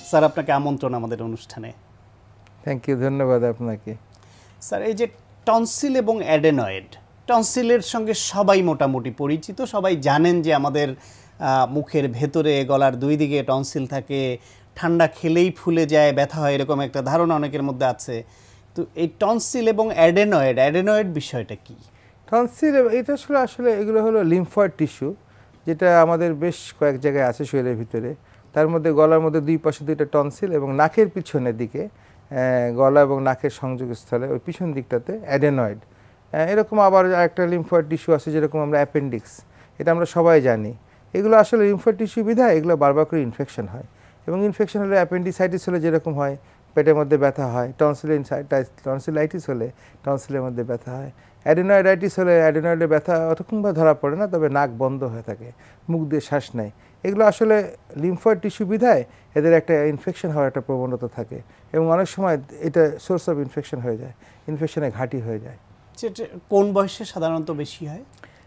Sir আপনাকে আমন্ত্রণ আমাদের অনুষ্ঠানে। থ্যাংক ইউ, ধন্যবাদ আপনাকে। স্যার এই যে টনসিল এবং অ্যাডেনয়েড, টনসিলের সঙ্গে সবাই মোটামুটি পরিচিত, সবাই জানেন যে আমাদের মুখের ভেতরে গলার দুই দিকে টনসিল থাকে, ঠান্ডা খেলেই ফুলে যায়, ব্যথা হয়, এরকম একটা ধারণা অনেকের মধ্যে আছে। তো এই টনসিল এবং অ্যাডেনয়েড বিষয়টা কি? টনসিল এটা আসলে এগুলো হলো লিম্ফয়েড টিস্যু, যেটা আমাদের বেশ কয়েক জায়গায় আছে শরীরের ভিতরে। তার মধ্যে গলার মধ্যে দুই পাশে দুইটা টনসিল এবং নাকের পিছনের দিকে, গলা এবং নাকের সংযোগস্থলে ওই পিছন দিকটাতে অ্যাডেনয়েড। এরকম আবার একটা লিম্ফয়েড টিস্যু আছে যেরকম আমরা অ্যাপেন্ডিক্স, এটা আমরা সবাই জানি। এগুলো আসলে লিম্ফয়েড টিস্যু বিধায় এগুলো বারবার করে ইনফেকশন হয়, এবং ইনফেকশন হলে অ্যাপেন্ডিসাইটিস হলে যেরকম হয় পেটের মধ্যে ব্যথা হয়, টনসিলাইটিস হলে টনসিলের মধ্যে ব্যথা হয়, অ্যাডেনয়েডাইটিস হলে অ্যাডেনয়েডের ব্যথা অতক্ষণভাবে ধরা পড়ে না, তবে নাক বন্ধ হয়ে থাকে, মুখ দিয়ে শ্বাস নেয়। এগুলো আসলে লিম্ফয়েড টিস্যু বিধায় এদের একটা ইনফেকশন হওয়ার একটা প্রবণতা থাকে, এবং অনেক সময় এটা সোর্স অফ ইনফেকশন হয়ে যায়, ইনফেকশনের ঘাঁটি হয়ে যায়। কোন বয়সে সাধারণত বেশি হয়?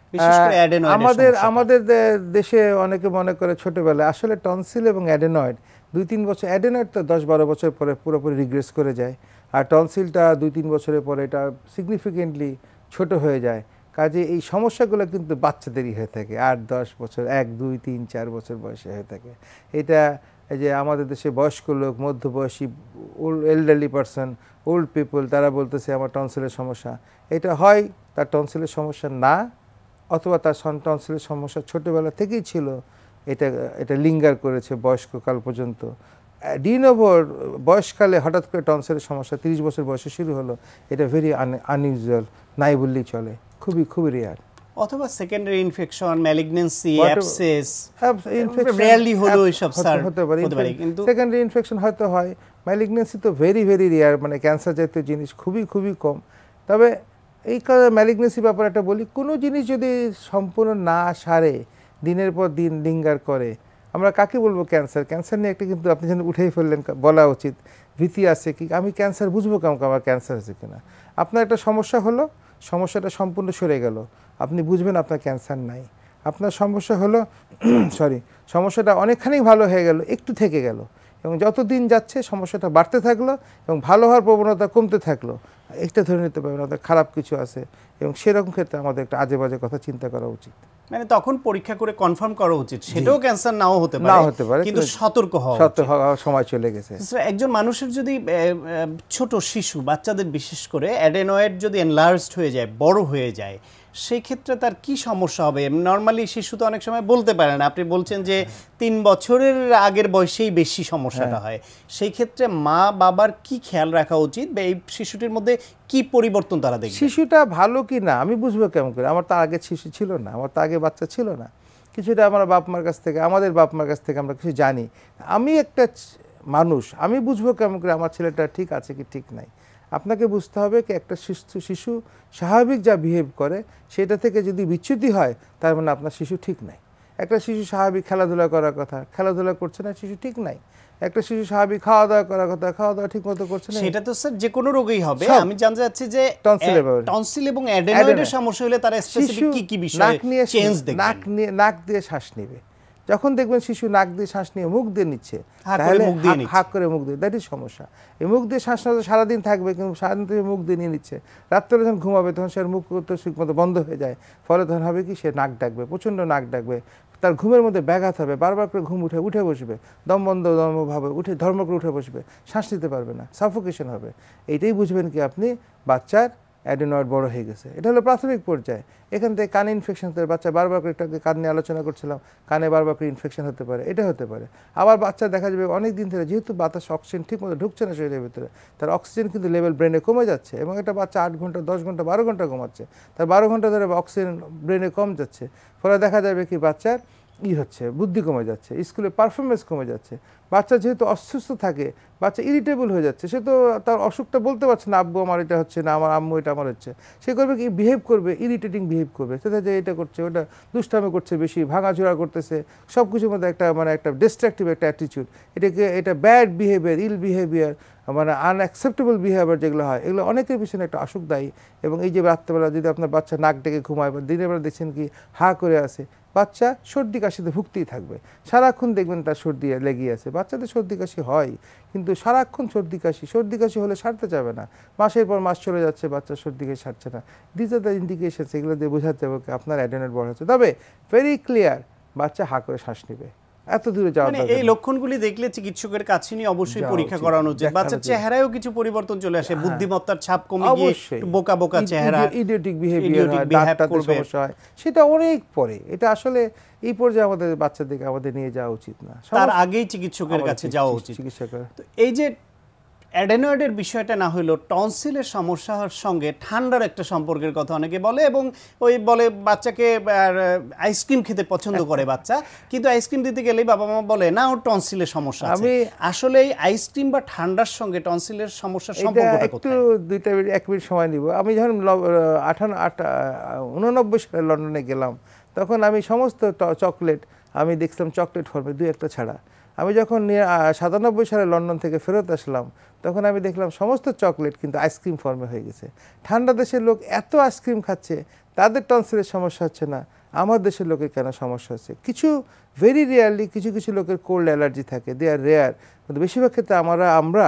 আমাদের দেশে অনেকে মনে করে ছোটবেলায়, আসলে টনসিল এবং অ্যাডেনয়েড 2-3 বছর, অ্যাডেনয়েড তো 10-12 বছর পরে পুরোপুরি রিগ্রেস করে যায়, আর টনসিলটা 2-3 বছরের পরে এটা সিগনিফিকেন্টলি ছোট হয়ে যায়। কাজে এই সমস্যাগুলো কিন্তু বাচ্চাদেরই হয়ে থাকে, 8-10 বছর, 1-2-3-4 বছর বয়সে হয়ে থাকে। এটা এই যে আমাদের দেশে বয়স্ক লোক, মধ্যবয়সী, এল্ডারলি পারসন, ওল্ড পিপল, তারা বলতেছে আমার টনসিলের সমস্যা। এটা হয় তার টনসিলের সমস্যা না, অথবা তার টনসিলের সমস্যা ছোটোবেলা থেকেই ছিল, এটা লিঙ্গার করেছে বয়স্ককাল পর্যন্ত। ডিনোভোর বয়সকালে হঠাৎ করে টনসিলের সমস্যা 30 বছর বয়সে শুরু হলো, এটা ভেরি আনইউজুয়াল, নাই বললেই চলে, খুবই রেয়ার। অথবা secondary infection, malignancy, abscess, rarely হলো এসব স্যার হতে পারে, কিন্তু সেকেন্ডারি ইনফেকশন হয়তো হয়। ম্যালিগন্যান্সি তো ভেরি রেয়ার, মানে ক্যান্সার জাতীয় জিনিস খুবই কম। তবে এই ম্যালিগন্যান্সি ব্যাপারে একটা বলি, কোনো জিনিস যদি সম্পূর্ণ না সারে, দিনের পর দিন লিঙ্গার করে, আমরা কাকে বলবো ক্যান্সার? ক্যান্সার নিয়ে একটা কিন্তু আপনি যেন উঠেই ফেললেন, বলা উচিত, ভীতি আছে কি আমি ক্যান্সার বুঝবো কেমন আমার ক্যান্সার আছে কিনা। আপনার একটা সমস্যা হলো, সমস্যাটা সম্পূর্ণ সরে গেল, আপনি বুঝবেন আপনার ক্যান্সার নাই। আপনার সমস্যা হলো সমস্যাটা অনেকখানি ভালো হয়ে গেল, একটু থেকে গেল, এবং যত দিন যাচ্ছে সমস্যাটা বাড়তে থাকলো এবং ভালো হওয়ার প্রবণতা কমতে থাকলো, একটা ধরে নিতে পারবেন আপনার খারাপ কিছু আছে। এবং সেরকম ক্ষেত্রে আমাদের একটা আজে বাজে কথা চিন্তা করা উচিত, মানে তখন পরীক্ষা করে কনফার্ম করা উচিত, সেটাও ক্যান্সার নাও হতে পারে, কিন্তু সতর্ক হওয়ার সময় চলে গেছে। একজন মানুষের যদি ছোট শিশু, বাচ্চাদের বিশেষ করে অ্যাডেনয়েড যদি এনলার্জড হয়ে যায়, বড় হয়ে যায়, সেই ক্ষেত্রে তার কি সমস্যা হবে? নর্মালি শিশু তো অনেক সময় বলতে পারে না, আপনি বলছেন যে 3 বছরের আগের বয়সেই বেশি সমস্যাটা হয়, সেই ক্ষেত্রে মা বাবার কি খেয়াল রাখা উচিত, বা এই শিশুটির মধ্যে কি পরিবর্তন তারা দেখবে? শিশুটা ভালো কি না আমি বুঝবো কেমন করে? আমার তো আগে শিশু ছিল না, আমার তো আগে বাচ্চা ছিল না, কিছুটা আমার বাপ মার কাছ থেকে, আমাদের বাপ মার কাছ থেকে আমরা কিছু জানি। আমি একটা মানুষ, আমি বুঝবো কেমন করে আমার ছেলেটা ঠিক আছে কি ঠিক নাই? আপনাকে বুঝতে হবে কি একটা শিশু স্বাভাবিক যা বিহেভ করে সেটা থেকে যদি বিচ্যুতি হয়, তার মানে আপনার শিশু ঠিক নাই। একটা শিশু স্বাভাবিক খেলাধুলা করার কথা, খেলাধুলা করছে না, শিশু ঠিক নাই। একটা শিশু স্বাভাবিক খাওয়া দাওয়া করার কথা, খাওয়া দাওয়া ঠিক মতো করছে না, সেটা তো স্যার যে কোনো রোগেই হবে। আমি জানতে চাচ্ছি যে টনসিল এবং অ্যাডেনয়েডের সমস্যা হলে তারা স্পেসিফিক কি বিষয়ে চেঞ্জ দেখবেন? নাক দিয়ে শ্বাস নেবে, যখন দেখবেন শিশু নাক দিয়ে শ্বাস নিয়ে মুখ দিয়ে নিচ্ছে, তাহলে হাক করে মুখ দিয়ে, দ্যাট ইজ সমস্যা। এই মুখ দিয়ে শ্বাস নেওয়া সারাদিন থাকবে, কিন্তু সারাদিন থেকে মুখ দিয়ে নিয়ে নিচ্ছে, রাত্রে যখন ঘুমাবে তখন সে মুখ ঠিক মতো বন্ধ হয়ে যায়, ফলে তখন হবে কি সে নাক ডাকবে, প্রচণ্ড নাক ডাকবে, তার ঘুমের মধ্যে ব্যাঘাত হবে, বারবার করে ঘুম উঠে বসবে, দম বন্ধ ভাবে ধর্ম করে উঠে বসবে, শ্বাস নিতে পারবে না, সাফোকেশন হবে। এইটাই বুঝবেন কি আপনি বাচ্চার অ্যাডেনয়েড বড় হয়ে গেছে। এটা হলো প্রাথমিক পর্যায়ে। এখান থেকে কানে ইনফেকশন হতে পারে, বাচ্চা বারবার করে, একটা কান নিয়ে আলোচনা করছিলাম, কানে বারবার করে ইনফেকশন হতে পারে, এটা হতে পারে। আবার বাচ্চা দেখা যাবে অনেক দিন ধরে যেহেতু বাতাস অক্সিজেন ঠিক মতো ঢুকছে না শরীরের ভিতরে, তার অক্সিজেন কিন্তু লেভেল ব্রেনে কমে যাচ্ছে, এবং একটা বাচ্চা 8 ঘন্টা 10 ঘন্টা 12 ঘন্টা ঘুমাচ্ছে, তার 12 ঘন্টা ধরে অক্সিজেন ব্রেনে কম যাচ্ছে, ফলে দেখা যাবে কি বাচ্চার হচ্ছে বুদ্ধি কমে যাচ্ছে, স্কুলে পারফরমেন্স কমে যাচ্ছে। বাচ্চা যেহেতু অসুস্থ থাকে, বাচ্চা ইরিটেবল হয়ে যাচ্ছে, সে তো তার অসুখটা বলতে পারছে না, আব্বু আমার এটা হচ্ছে না, আমার আম্মু এটা আমার হচ্ছে, সে করবে কি বিহেভ করবে, ইরিটেটিং বিহেভ করবে, সেটা যে এটা করছে ওটা দুষ্টামি করছে, বেশি ভাঙাচোরা করতেছে, সব কিছুর মধ্যে একটা ডিস্ট্রাকটিভ একটা অ্যাটিটিউড, এটা ব্যাড বিহেভিয়ার, ইল বিহেভিয়ার, মানে আনঅ্যাকসেপ্টেবল বিহেভিয়ার যেগুলো হয়, এগুলো অনেকের পিছনে একটা অসুখ দায়ী। এবং এই যে রাত্রেবেলা যদি আপনার বাচ্চা নাক ডেকে ঘুমায়, বা দিনের বেলা দেখছেন কি হা করে আসে, বাচ্চা সর্দি কাশিতে ভুগতেই থাকবে, সারাক্ষণ দেখবেন তার সর্দি লেগে আছে। বাচ্চাদের সর্দি কাশি হয়, কিন্তু সারাক্ষণ সর্দি কাশি হলে সারতে যাবে না, মাসের পর মাস চলে যাচ্ছে, বাচ্চার সর্দি কাশি সারছে না। দিস আর দ্য ইন্ডিকেশনস, এগুলো দিয়ে বোঝাতে হবে আপনার অ্যাডেনয়েড বড় হচ্ছে। তবে ভেরি ক্লিয়ার, বাচ্চা হা করে শ্বাস নেবে, এত দূরে যাওয়া মানে এই লক্ষণগুলি দেখলে চিকিৎসকের কাছে নিয়ে অবশ্যই পরীক্ষা করানো উচিত। বাচ্চার চেহারায়ও কিছু পরিবর্তন চলে আসে, বুদ্ধিমত্তার ছাপ কমে গিয়ে বোকা বোকা চেহারা, ইডিওটিক বিহেভিয়ার হয়, দাঁতের সমস্যা হয়, সেটা অনেক পরে। এটা আসলে এই পর্যায়ে আমাদের বাচ্চাদেরকে আমাদের নিয়ে যাওয়া উচিত না, তার আগেই চিকিৎসকের কাছে যাওয়া উচিত। তো এই যে অ্যাডেনয়েডের বিষয়টা না হলো, টনসিলের সমস্যার সঙ্গে ঠান্ডার একটা সম্পর্কের কথা অনেকে বলে, এবং ওই বলে বাচ্চাকে আইসক্রিম খেতে পছন্দ করে বাচ্চা, কিন্তু আইসক্রিম দিতে গেলেই বাবা মা বলে না ওর টনসিলের সমস্যা আছে। আসলে এই আইসক্রিম বা ঠান্ডার সঙ্গে টনসিলের সমস্যার সম্পর্কটা কোথায়? একটু এক মিনিট সময় নিব। আমি যখন 89 সালে লন্ডনে গেলাম, তখন আমি সমস্ত চকলেট আমি দেখলাম চকলেট ফর্মে, দুই একটা ছাড়া। আমি যখন 97 সালে লন্ডন থেকে ফেরত আসলাম, তখন আমি দেখলাম সমস্ত চকলেট কিন্তু আইসক্রিম ফর্মে হয়ে গেছে। ঠান্ডা দেশের লোক এত আইসক্রিম খাচ্ছে, তাদের টনসিলের সমস্যা হচ্ছে না, আমার দেশের লোকের কেন সমস্যা হচ্ছে? কিছু ভেরি রেয়ারলি কিছু লোকের কোল্ড অ্যালার্জি থাকে, দে আর রেয়ার, কিন্তু বেশিরভাগ ক্ষেত্রে আমরা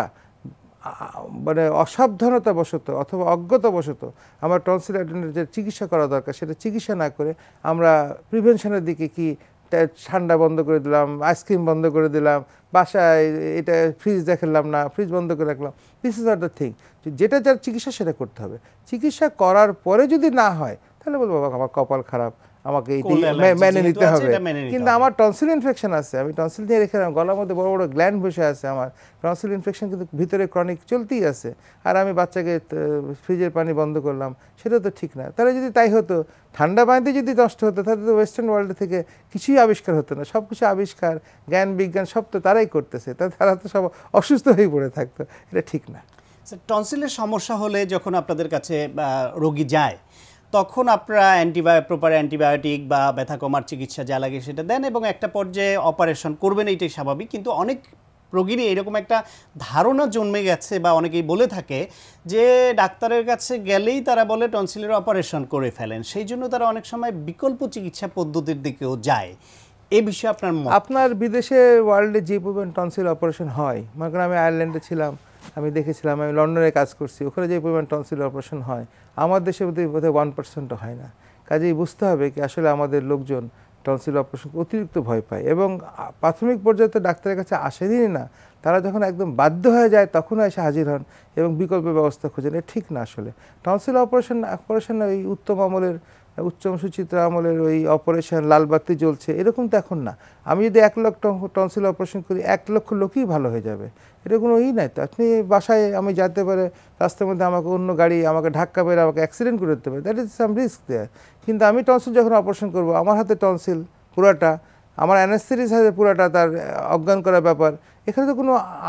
মানে অসাবধানতাবশত অথবা অজ্ঞতাবশত আমার টনসিল অ্যাডেনয়েডের যে চিকিৎসা করা দরকার সেটা চিকিৎসা না করে আমরা প্রিভেনশনের দিকে কি ঠান্ডা বন্ধ করে দিলাম, আইসক্রিম বন্ধ করে দিলাম, বাসায় এটা ফ্রিজ দেখালাম না, ফ্রিজ বন্ধ করে রাখলাম। This is not the thing. যেটা যার চিকিৎসা সেটা করতে হবে। চিকিৎসা করার পরে যদি না হয়, তাহলে বলবো বাবা আমার কপাল খারাপ, আমাকে মেনে নিতে হবে। কিন্তু আমার টনসিল ইনফেকশন আছে, আমি টনসিল নিয়ে রেখে গলার মধ্যে বড় বড় গ্ল্যান্ড বসে আছে, আমার টনসিল ইনফেকশন কিন্তু ভিতরে ক্রনিক চলতেই আছে, আর আমি বাচ্চাকে ফ্রিজের পানি বন্ধ করলাম, সেটা তো ঠিক না। তাহলে যদি তাই হতো, ঠান্ডা পানিতে যদি নষ্ট হতো, তাহলে তো ওয়েস্টার্ন ওয়ার্ল্ড থেকে কিছুই আবিষ্কার হতো না। সব কিছু আবিষ্কার, জ্ঞান বিজ্ঞান সব তো তারাই করতেছে, তারা তো সব অসুস্থ হয়ে পড়ে থাকতো, এটা ঠিক না। টনসিলের সমস্যা হলে যখন আপনাদের কাছে রোগী যায়, তখন আপনারা প্রপার অ্যান্টিবায়োটিক বা ব্যথা কমার চিকিৎসা যা লাগে সেটা দেন, এবং একটা পর্যায়ে অপারেশন করবেন, এইটাই স্বাভাবিক। কিন্তু অনেক রোগীরই এরকম একটা ধারণা জন্মে গেছে বা অনেকেই বলে থাকে যে ডাক্তারের কাছে গেলেই তারা বলে টনসিলের অপারেশন করে ফেলেন, সেই জন্য তারা অনেক সময় বিকল্প চিকিৎসা পদ্ধতির দিকেও যায়। এই বিষয়ে আপনার বিদেশে ওয়ার্ল্ডে যে পরিমাণ টনসিল অপারেশন হয়, মনে করেন আমি আয়ারল্যান্ডে ছিলাম, আমি দেখেছিলাম, আমি লন্ডনে কাজ করছি, ওখানে যে পরিমাণ টনসিল অপারেশন হয়, আমার দেশে বোধহয় 1% হয় না। কাজেই বুঝতে হবে কি আসলে আমাদের লোকজন টনসিল অপারেশন অতিরিক্ত ভয় পায়, এবং প্রাথমিক পর্যায়ে তো ডাক্তারের কাছে আসেনই না, তারা যখন একদম বাধ্য হয়ে যায় তখন এসে হাজির হন এবং বিকল্প ব্যবস্থা খোঁজেন। এটা ঠিক না। আসলে টনসিল অপারেশন ওই উত্তম আমলের, উচ্চম সুচিত্রা আমলের ওই অপারেশন লালবাতি জ্বলছে এরকম তো এখন না। আমি যদি 1 লাখ টনসিল অপারেশন করি, 1 লক্ষ লোকই ভালো হয়ে যাবে, এটা কোনো নাই তো। আপনি বাসায় আমি যেতে পারে, রাস্তার মধ্যে আমাকে অন্য গাড়ি আমাকে ধাক্কা মেরে আমাকে অ্যাক্সিডেন্ট করে দিতে পারে, that is some risk there. কিন্তু আমি টনসিল যখন অপারেশন করব, আমার হাতে টনসিল পুরাটা, আমার অ্যানেস্থেটিস হাতে পুরাটা, তার অজ্ঞান করার ব্যাপার, এখানে তো কোনো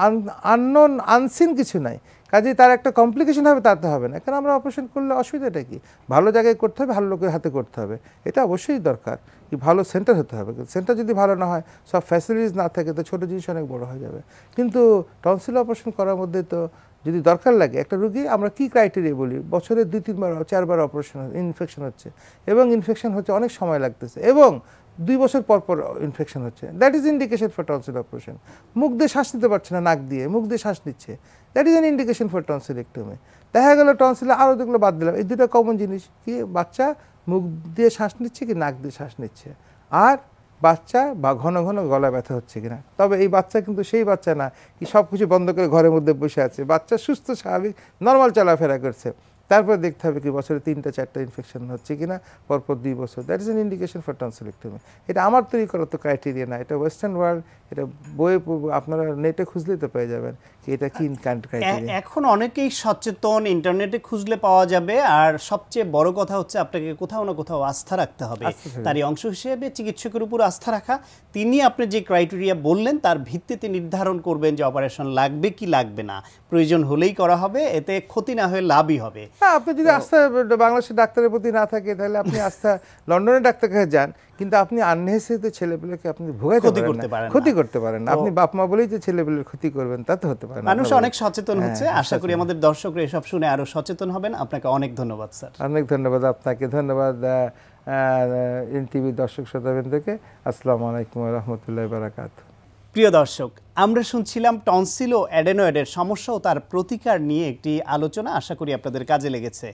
আননোন আনসিন কিছু নাই। কাজেই তার একটা কমপ্লিকেশন হবে, তাতে হবে না। কারণ আমরা অপারেশন করলে অসুবিধাটা কি? ভালো জায়গায় করতে হবে, ভালো লোকের হাতে করতে হবে, এটা অবশ্যই দরকার। কি ভালো সেন্টার হতে হবে, সেন্টার যদি ভালো না হয়, সব ফ্যাসিলিটিস না থাকে, তো ছোটো জিনিস অনেক বড় হয়ে যাবে। কিন্তু টনসিল অপারেশন করার মধ্যে তো যদি দরকার লাগে, একটা রুগী আমরা কি ক্রাইটেরিয়া বলি, বছরে 2-3 বার 4 বার অপারেশন ইনফেকশন হচ্ছে, এবং ইনফেকশন হচ্ছে অনেক সময় লাগতেছে, এবং 2 বছর পর পর ইনফেকশন হচ্ছে, that is indication for tonsil operation. মুখ দিয়ে শ্বাস নিতে পারছে না, নাক দিয়ে, মুখ দিয়ে শ্বাস নিচ্ছে, that is an indication for tonsillectomy. দেখা গেল টনসিলে আরও দেখলো বাদ দিলাম, এই দুটো কমন জিনিস কি, বাচ্চা মুখ দিয়ে শ্বাস নিচ্ছে কি নাক দিয়ে শ্বাস নিচ্ছে, আর বাচ্চা বা ঘন ঘন গলা ব্যথা হচ্ছে কিনা। তবে এই বাচ্চা কিন্তু সেই বাচ্চা না কি সব কিছু বন্ধ করে ঘরের মধ্যে বসে আছে, বাচ্চা সুস্থ স্বাভাবিক নর্মাল চলাফেরা করছে, তারপরে দেখতে হবে কি বছরে 3-4টা ইনফেকশন হচ্ছে কিনা পরপর 2 বছর, that is an indication for tonsillectomy. এটা আমার তৈরি করা তো ক্রাইটেরিয়া না, এটা ওয়েস্টার্ন ওয়ার্ল্ড, এটা বইয়ে আপনারা নেটে খুঁজলেই তো পেয়ে যাবেন কি এটা কি ক্রাইটেরিয়া। এখন অনেকেই সচেতন, ইন্টারনেটে খুঁজলে পাওয়া যাবে। আর সবচেয়ে বড় কথা হচ্ছে আপনাকে কোথাও না কোথাও আস্থা রাখতে হবে, তারই অংশ হিসেবে চিকিৎসকের উপর আস্থা রাখা। তিনি আপনি যে ক্রাইটেরিয়া বললেন তার ভিত্তিতে নির্ধারণ করবেন যে অপারেশন লাগবে কি লাগবে না, প্রয়োজন হলেই করা হবে, এতে ক্ষতি না হয়ে লাভই হবে। আপনি যদি আস্থা বাংলাদেশের ডাক্তারের প্রতি না থাকে, তাহলে আপনি আস্থা লন্ডনের ডাক্তার কাছে যান, কিন্তু আপনি আননেসেসারিতে ছেলেপেলেকে আপনি ভোগাইতে পারেন, ক্ষতি করতে পারেন না। আপনি বাপ মা বলেই যে ছেলেপেলের ক্ষতি করবেন, তা তো হতে পারে না। মানুষ অনেক সচেতন হচ্ছে, আশা করি আমাদের দর্শকরা এসব শুনে আরো সচেতন হবেন। আপনাকে অনেক ধন্যবাদ স্যার। অনেক ধন্যবাদ আপনাকে, ধন্যবাদ এনটিভি দর্শক শ্রোতাবৃন্দকে আসসালামু আলাইকুম ওয়া রাহমাতুল্লাহি ওয়া বারাকাতুহু। প্রিয় দর্শক, আমরা শুনছিলাম টনসিল ও অ্যাডেনয়েডের সমস্যা ও তার প্রতিকার নিয়ে একটি আলোচনা। আশা করি আপনাদের কাজে লেগেছে।